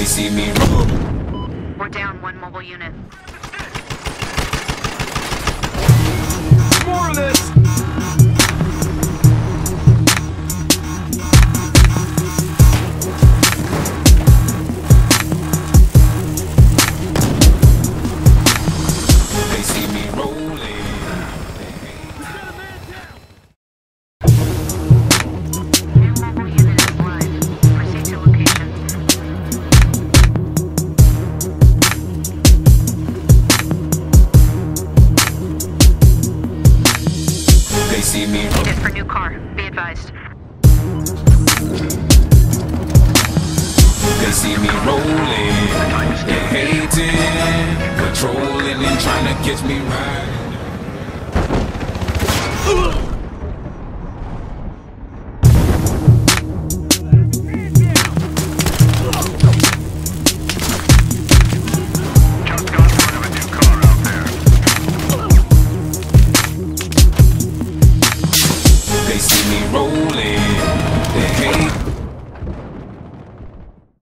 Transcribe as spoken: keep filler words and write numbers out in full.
see me roll. We're down one mobile unit. More of this! They see me rolling. New mobile unit is live. Proceed to location. They see me roll. Needed for new car. Be advised. They see me rolling. They hating, controlling and trying to catch me riding. Just got word of a new car out there. They see me rolling.